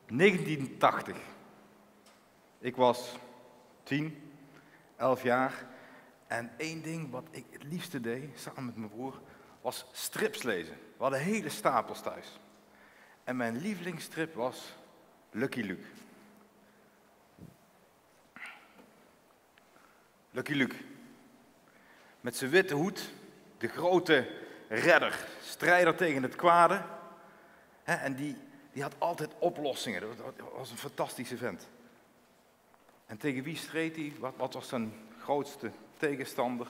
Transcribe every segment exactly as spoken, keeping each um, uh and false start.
negentien tachtig. Ik was tien, elf jaar. En één ding wat ik het liefste deed, samen met mijn broer, was strips lezen. We hadden hele stapels thuis. En mijn lievelingsstrip was Lucky Luke. Lucky Luke. Met zijn witte hoed, de grote redder, strijder tegen het kwade. He, en die, die had altijd oplossingen. Dat was een fantastische vent. En tegen wie streed hij? Wat, wat was zijn grootste tegenstander?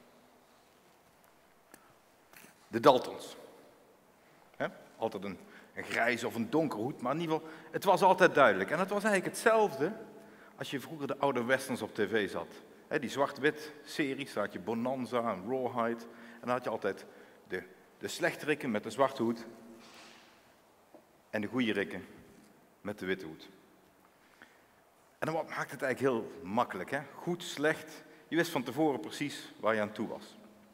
De Daltons. He? Altijd een, een grijze of een donkere hoed, maar in ieder geval, het was altijd duidelijk. En het was eigenlijk hetzelfde als je vroeger de oude westerns op tv zat. He, die zwart-wit series, daar had je Bonanza en Rawhide. En dan had je altijd de, de slechterikken met de zwarte hoed en de goede rikken met de witte hoed. En dan maakt het eigenlijk heel makkelijk. Hè? Goed, slecht. Je wist van tevoren precies waar je aan toe was.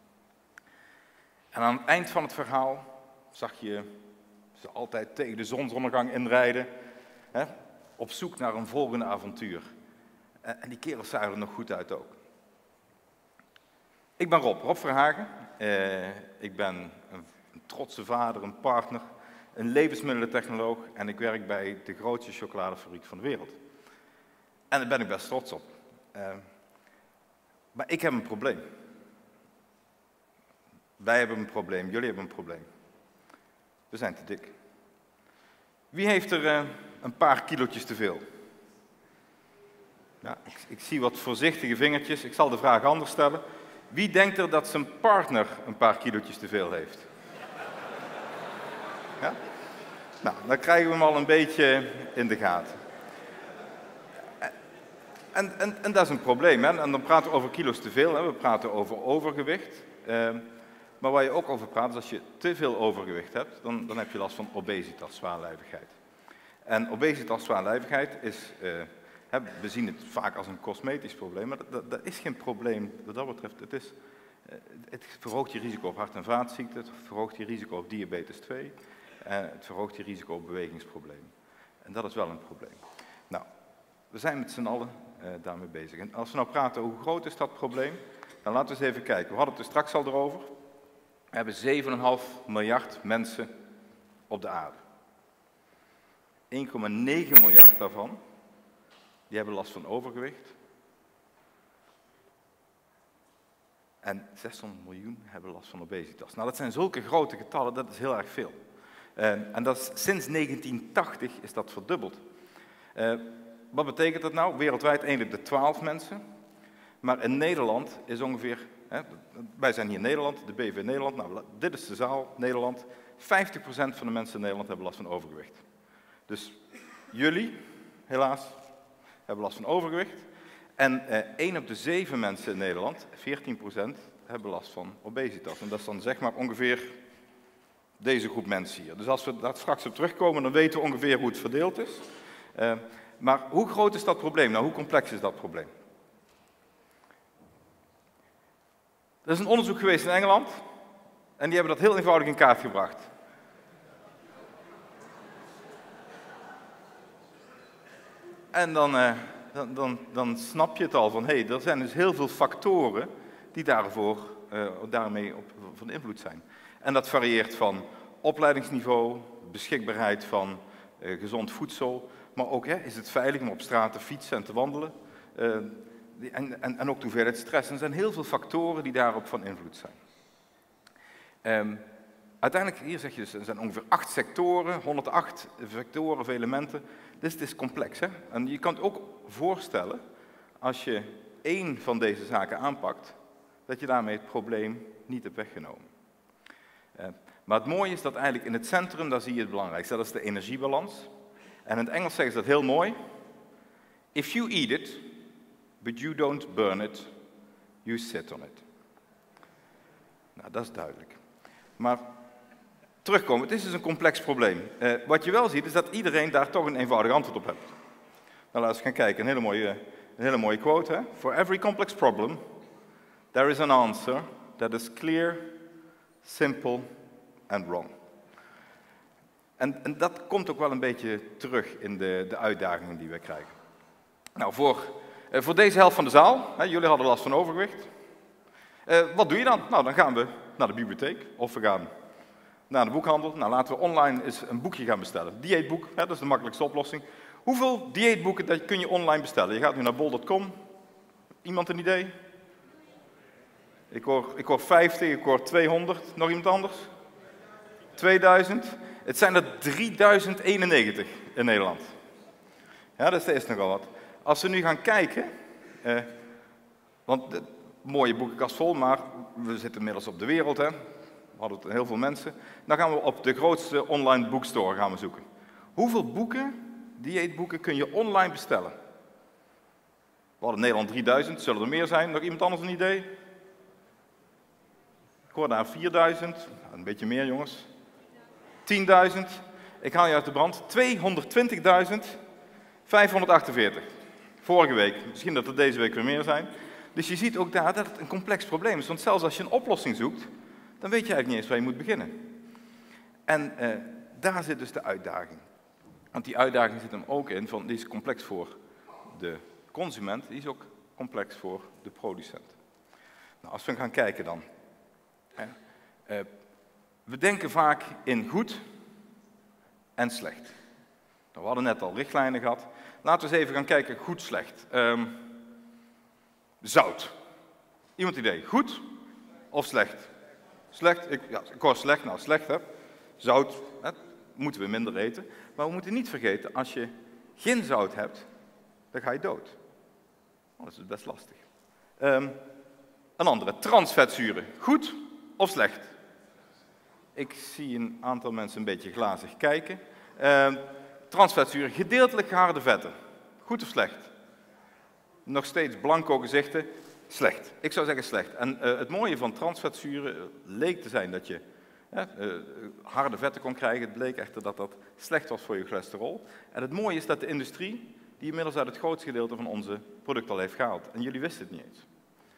En aan het eind van het verhaal zag je ze altijd tegen de zonsondergang inrijden. Hè? Op zoek naar een volgende avontuur. En die kerels zagen er nog goed uit ook. Ik ben Rob, Rob Verhagen. Eh, ik ben een, een trotse vader, een partner, een levensmiddelentechnoloog en ik werk bij de grootste chocoladefabriek van de wereld. En daar ben ik best trots op. Uh, maar ik heb een probleem. Wij hebben een probleem, jullie hebben een probleem. We zijn te dik. Wie heeft er uh, een paar kilootjes te veel? Ja, ik, ik zie wat voorzichtige vingertjes. Ik zal de vraag anders stellen. Wie denkt er dat zijn partner een paar kilootjes te veel heeft? Ja? Nou, dan krijgen we hem al een beetje in de gaten. En, en, en dat is een probleem. Hè? En dan praten we over kilo's te veel. Hè? We praten over overgewicht. Uh, maar waar je ook over praat, is als je te veel overgewicht hebt, dan, dan heb je last van obesitas, zwaarlijvigheid. En obesitas, zwaarlijvigheid is... Uh, hè, we zien het vaak als een cosmetisch probleem, maar dat, dat, dat is geen probleem wat dat betreft. Het, is, uh, het verhoogt je risico op hart- en vaatziekten, het verhoogt je risico op diabetes twee, en het verhoogt je risico op bewegingsproblemen. En dat is wel een probleem. Nou, we zijn met z'n allen uh, daarmee bezig. En als we nou praten hoe groot is dat probleem, dan laten we eens even kijken. We hadden het er straks al erover. We hebben zeven komma vijf miljard mensen op de aarde. één komma negen miljard daarvan, die hebben last van overgewicht. En zeshonderd miljoen hebben last van obesitas. Nou, dat zijn zulke grote getallen, dat is heel erg veel. Uh, en dat is, sinds negentien tachtig is dat verdubbeld. Uh, wat betekent dat nou? Wereldwijd één op de twaalf mensen. Maar in Nederland is ongeveer, hè, wij zijn hier in Nederland, de B V Nederland, nou, dit is de zaal, Nederland. vijftig procent van de mensen in Nederland hebben last van overgewicht. Dus jullie, helaas, hebben last van overgewicht. En eh, één op de zeven mensen in Nederland, veertien procent, hebben last van obesitas. En dat is dan zeg maar ongeveer deze groep mensen hier. Dus als we daar straks op terugkomen, dan weten we ongeveer hoe het verdeeld is. Uh, maar hoe groot is dat probleem? Nou, hoe complex is dat probleem? Er is een onderzoek geweest in Engeland en die hebben dat heel eenvoudig in kaart gebracht. En dan, uh, dan, dan, dan snap je het al van, hé, hey, er zijn dus heel veel factoren die daarvoor, uh, daarmee op, van invloed zijn. En dat varieert van opleidingsniveau, beschikbaarheid van uh, gezond voedsel, maar ook, hè, is het veilig om op straat te fietsen en te wandelen? Uh, die, en, en, en ook de hoeveelheid stress. En er zijn heel veel factoren die daarop van invloed zijn. Um, uiteindelijk, hier zeg je dus, er zijn ongeveer acht sectoren, honderdacht vectoren of elementen. Dus het is complex, hè? En je kan het ook voorstellen, als je één van deze zaken aanpakt, dat je daarmee het probleem niet hebt weggenomen. Uh, maar het mooie is dat eigenlijk in het centrum, daar zie je het belangrijkste, dat is de energiebalans. En in het Engels zeggen ze dat heel mooi. If you eat it, but you don't burn it, you sit on it. Nou, dat is duidelijk. Maar terugkomen, het is dus een complex probleem. Uh, wat je wel ziet, is dat iedereen daar toch een eenvoudig antwoord op heeft. Nou, laten we gaan kijken. Een hele mooie, een hele mooie quote. Hè? For every complex problem, there is an answer that is clear, simple and wrong. En, en dat komt ook wel een beetje terug in de, de uitdagingen die we krijgen. Nou, voor, uh, voor deze helft van de zaal, hè, jullie hadden last van overgewicht. Uh, wat doe je dan? Nou, dan gaan we naar de bibliotheek of we gaan naar de boekhandel. Nou, laten we online eens een boekje gaan bestellen. Dieetboek, hè, dat is de makkelijkste oplossing. Hoeveel dieetboeken dat kun je online bestellen? Je gaat nu naar bol punt com. Iemand een idee? Ik hoor, ik hoor vijftig, ik hoor tweehonderd. Nog iemand anders? tweeduizend. Het zijn er drieduizend eenennegentig in Nederland. Ja, dat is nogal wat. Als we nu gaan kijken, eh, want de mooie boekenkast vol, maar we zitten inmiddels op de wereld, hè. We hadden het heel veel mensen. Dan gaan we op de grootste online boekstore gaan we zoeken. Hoeveel boeken, dieetboeken, kun je online bestellen? We hadden in Nederland drieduizend, zullen er meer zijn? Nog iemand anders een idee? Ik hoor daar vierduizend, een beetje meer jongens. tienduizend, ik haal je uit de brand. tweehonderdtwintigduizend vijfhonderdachtenveertig. Vorige week, misschien dat er deze week weer meer zijn. Dus je ziet ook daar dat het een complex probleem is. Want zelfs als je een oplossing zoekt, dan weet je eigenlijk niet eens waar je moet beginnen. En eh, daar zit dus de uitdaging. Want die uitdaging zit hem ook in, van, die is complex voor de consument, die is ook complex voor de producent. Nou, als we gaan kijken dan. Hè, eh, we denken vaak in goed en slecht. Nou, we hadden net al richtlijnen gehad. Laten we eens even gaan kijken, goed, slecht. Um, zout. Iemand idee, goed of slecht? Slecht, ik, ja, ik hoor slecht, nou slecht hè. Zout, hè, moeten we minder eten. Maar we moeten niet vergeten, als je geen zout hebt, dan ga je dood. Oh, dat is best lastig. Um, een andere, transvetzuren. Goed of slecht? Ik zie een aantal mensen een beetje glazig kijken. Um, transvetzuren, gedeeltelijk geharde vetten. Goed of slecht? Nog steeds blanco gezichten. Slecht. Ik zou zeggen slecht. En uh, het mooie van transvetzuren uh, leek te zijn dat je uh, uh, harde vetten kon krijgen. Het bleek echter dat dat slecht was voor je cholesterol. En het mooie is dat de industrie die inmiddels uit het grootste gedeelte van onze producten al heeft gehaald. En jullie wisten het niet eens.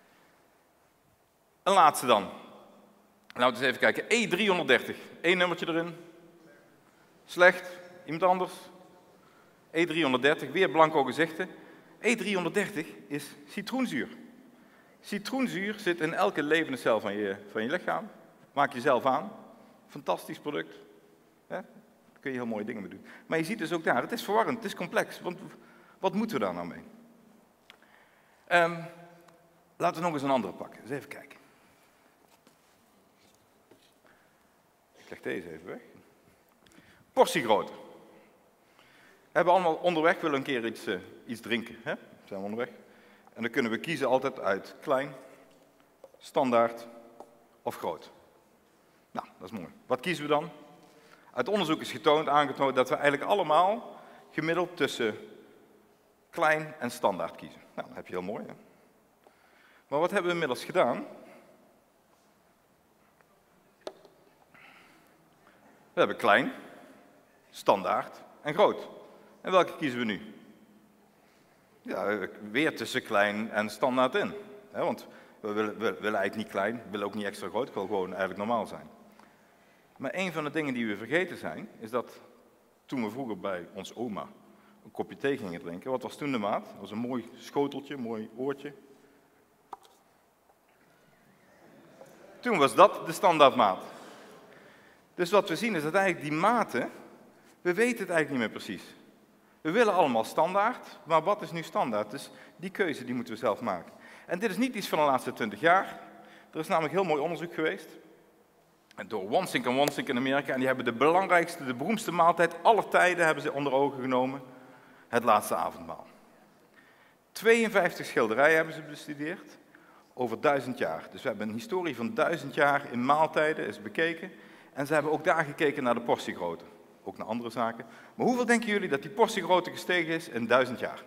Een laatste dan. Laten we eens even kijken. E driehonderddertig. Eén nummertje erin. Slecht. Iemand anders? E driehonderddertig. Weer blanco gezichten. E driehonderddertig is citroenzuur. Citroenzuur zit in elke levende cel van je, van je lichaam. Maak je zelf aan. Fantastisch product. Ja, daar kun je heel mooie dingen mee doen. Maar je ziet dus ook daar, het is verwarrend, het is complex. Want wat moeten we daar nou mee? Um, laten we nog eens een andere pakken. Eens even kijken. Ik leg deze even weg. Portiegrootte. We hebben allemaal onderweg, willen een keer iets, uh, iets drinken. Hè? Zijn we onderweg. En dan kunnen we kiezen altijd uit klein, standaard of groot. Nou, dat is mooi. Wat kiezen we dan? Uit onderzoek is getoond, aangetoond dat we eigenlijk allemaal gemiddeld tussen klein en standaard kiezen. Nou, dat heb je heel mooi, hè? Maar wat hebben we inmiddels gedaan? We hebben klein, standaard en groot. En welke kiezen we nu? Ja, weer tussen klein en standaard in. He, want we willen, we willen eigenlijk niet klein, we willen ook niet extra groot, ik wil gewoon eigenlijk normaal zijn. Maar een van de dingen die we vergeten zijn, is dat toen we vroeger bij ons oma een kopje thee gingen drinken, wat was toen de maat? Dat was een mooi schoteltje, een mooi oortje. Toen was dat de standaardmaat. Dus wat we zien is dat eigenlijk die maten, we weten het eigenlijk niet meer precies. We willen allemaal standaard, maar wat is nu standaard? Dus die keuze die moeten we zelf maken. En dit is niet iets van de laatste twintig jaar. Er is namelijk heel mooi onderzoek geweest. Door Wansink en Wansink in Amerika. En die hebben de belangrijkste, de beroemdste maaltijd aller tijden hebben ze onder ogen genomen. Het laatste avondmaal. tweeënvijftig schilderijen hebben ze bestudeerd over duizend jaar. Dus we hebben een historie van duizend jaar in maaltijden is bekeken. En ze hebben ook daar gekeken naar de portiegrootte. Ook naar andere zaken. Maar hoeveel denken jullie dat die portiegrootte gestegen is in duizend jaar?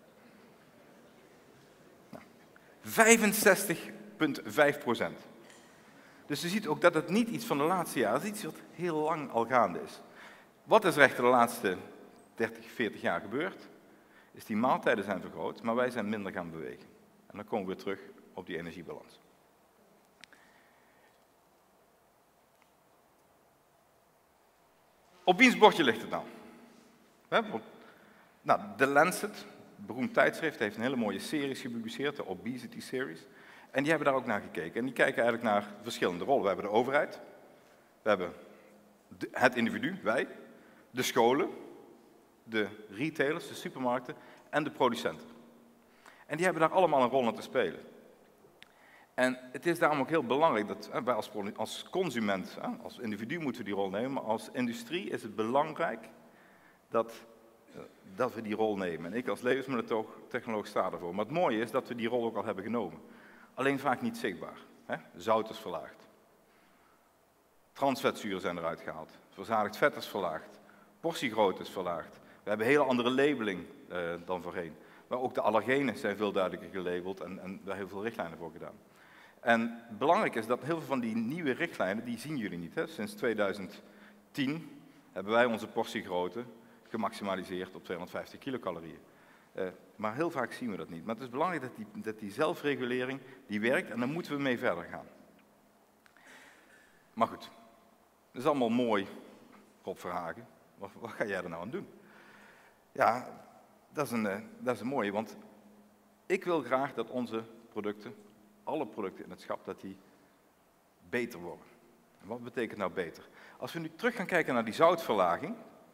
Nou, vijfenzestig komma vijf procent. Dus je ziet ook dat het niet iets van de laatste jaren is, het is iets wat heel lang al gaande is. Wat is er echter de laatste dertig, veertig jaar gebeurd? Is die maaltijden zijn vergroot, maar wij zijn minder gaan bewegen. En dan komen we weer terug op die energiebalans. Op wiens bordje ligt het nou? Hè? Nou, The Lancet, een beroemd tijdschrift, heeft een hele mooie series gepubliceerd, de Obesity Series. En die hebben daar ook naar gekeken. En die kijken eigenlijk naar verschillende rollen. We hebben de overheid, we hebben de, het individu, wij, de scholen, de retailers, de supermarkten en de producenten. En die hebben daar allemaal een rol in te spelen. En het is daarom ook heel belangrijk dat wij als, als consument, als individu moeten we die rol nemen, maar als industrie is het belangrijk dat, dat we die rol nemen. En ik als levensmiddeltechnoloog sta ervoor. Maar het mooie is dat we die rol ook al hebben genomen. Alleen vaak niet zichtbaar. Zout is verlaagd. Transvetzuren zijn eruit gehaald. Verzadigd vet is verlaagd. Portiegrootte is verlaagd. We hebben een hele andere labeling eh, dan voorheen. Maar ook de allergenen zijn veel duidelijker gelabeld en, en daar heel veel richtlijnen voor gedaan. En belangrijk is dat heel veel van die nieuwe richtlijnen, die zien jullie niet. Hè? Sinds tweeduizend tien hebben wij onze portiegrootte gemaximaliseerd op tweehonderdvijftig kilocalorieën. Uh, maar heel vaak zien we dat niet. Maar het is belangrijk dat die, dat die zelfregulering, die werkt en daar moeten we mee verder gaan. Maar goed, dat is allemaal mooi, Rob Verhagen. Wat, wat ga jij er nou aan doen? Ja, dat is, een, uh, dat is een mooie, want ik wil graag dat onze producten, alle producten in het schap, dat die beter worden. En wat betekent nou beter? Als we nu terug gaan kijken naar die zoutverlaging,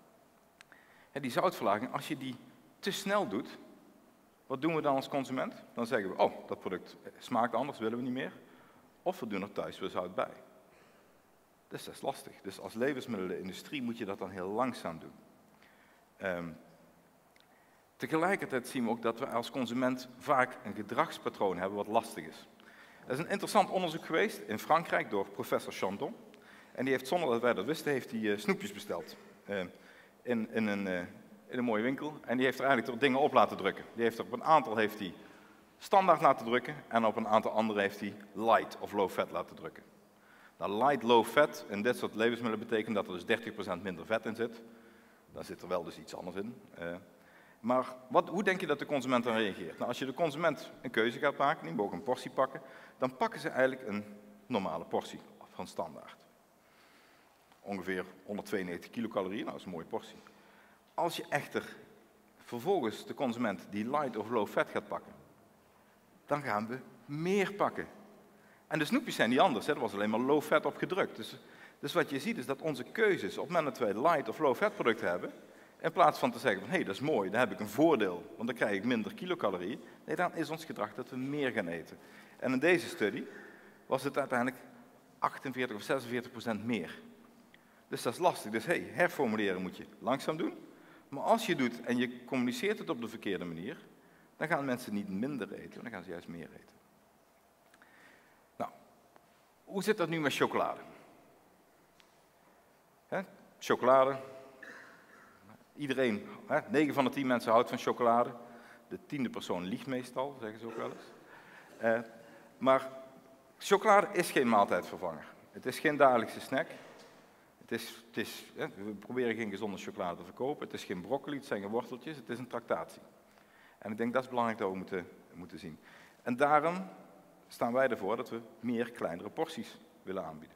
hè, die zoutverlaging, als je die te snel doet, wat doen we dan als consument? Dan zeggen we, oh, dat product smaakt anders, willen we niet meer. Of we doen er thuis weer zout bij. Dus dat is lastig. Dus als levensmiddelenindustrie moet je dat dan heel langzaam doen. Um, tegelijkertijd zien we ook dat we als consument vaak een gedragspatroon hebben wat lastig is. Er is een interessant onderzoek geweest in Frankrijk door professor Chandon. En die heeft, zonder dat wij dat wisten, heeft hij uh, snoepjes besteld. Uh, in, in, een, uh, in een mooie winkel. En die heeft er eigenlijk dingen op laten drukken. Die heeft er op een aantal heeft hij standaard laten drukken. En op een aantal andere heeft hij light of low fat laten drukken. Nou, light, low fat in dit soort levensmiddelen betekent dat er dus dertig procent minder vet in zit. Daar zit er wel dus iets anders in. Uh, maar wat, hoe denk je dat de consument dan reageert? Nou, als je de consument een keuze gaat maken, die mogen een portie pakken, dan pakken ze eigenlijk een normale portie van standaard. Ongeveer honderdtweeënnegentig kilocalorieën, nou dat is een mooie portie. Als je echter vervolgens de consument die light of low fat gaat pakken, dan gaan we meer pakken. En de snoepjes zijn niet anders, hè? Er was alleen maar low fat op gedrukt. Dus, dus wat je ziet is dat onze keuzes, op het moment dat wij light of low fat producten hebben, in plaats van te zeggen van hé, hey, dat is mooi, dan heb ik een voordeel, want dan krijg ik minder kilocalorieën. Nee, dan is ons gedrag dat we meer gaan eten. En in deze studie was het uiteindelijk achtenveertig of zesenveertig procent meer. Dus dat is lastig. Dus hé, hey, herformuleren moet je langzaam doen. Maar als je doet en je communiceert het op de verkeerde manier, dan gaan mensen niet minder eten, dan gaan ze juist meer eten. Nou, hoe zit dat nu met chocolade? Hè? Chocolade. Iedereen, hè, negen van de tien mensen houdt van chocolade. De tiende persoon liegt meestal, zeggen ze ook wel eens. Uh, maar chocolade is geen maaltijdvervanger. Het is geen dagelijkse snack. Het is, het is, hè, we proberen geen gezonde chocolade te verkopen. Het is geen broccoli, het zijn geen worteltjes, het is een tractatie. En ik denk dat is belangrijk dat we moeten, moeten zien. En daarom staan wij ervoor dat we meer kleinere porties willen aanbieden.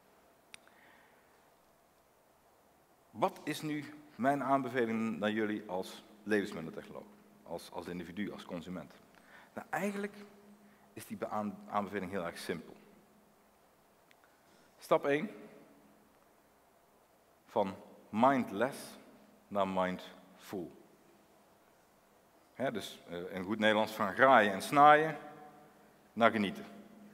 Wat is nu mijn aanbeveling naar jullie als levensmiddeltechnoloog, als, als individu, als consument? Nou, eigenlijk is die aanbeveling heel erg simpel. Stap één. Van mindless naar mindful. He, dus uh, in goed Nederlands van graaien en snaaien naar genieten.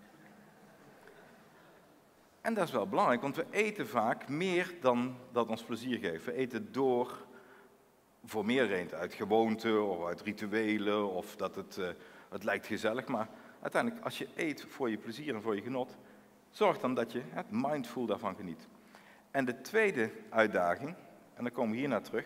En dat is wel belangrijk, want we eten vaak meer dan dat ons plezier geeft. We eten door voor meer redenen, uit gewoonte of uit rituelen of dat het, uh, het lijkt gezellig. Maar uiteindelijk, als je eet voor je plezier en voor je genot, zorg dan dat je het mindful daarvan geniet. En de tweede uitdaging, en dan komen we hier naar terug.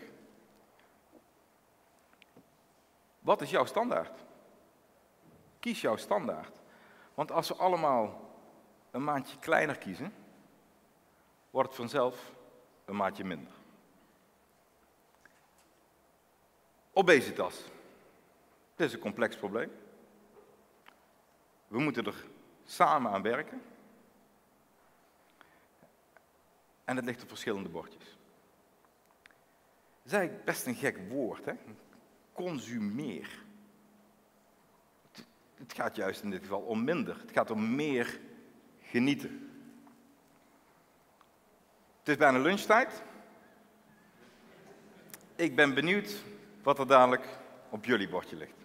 Wat is jouw standaard? Kies jouw standaard. Want als we allemaal een maatje kleiner kiezen, wordt het vanzelf een maatje minder. Obesitas. Dit is een complex probleem. We moeten er samen aan werken. En het ligt op verschillende bordjes. is eigenlijk best een gek woord, hè? Consumeer. Het, het gaat juist in dit geval om minder. Het gaat om meer genieten. Het is bijna lunchtijd. Ik ben benieuwd wat er dadelijk op jullie bordje ligt.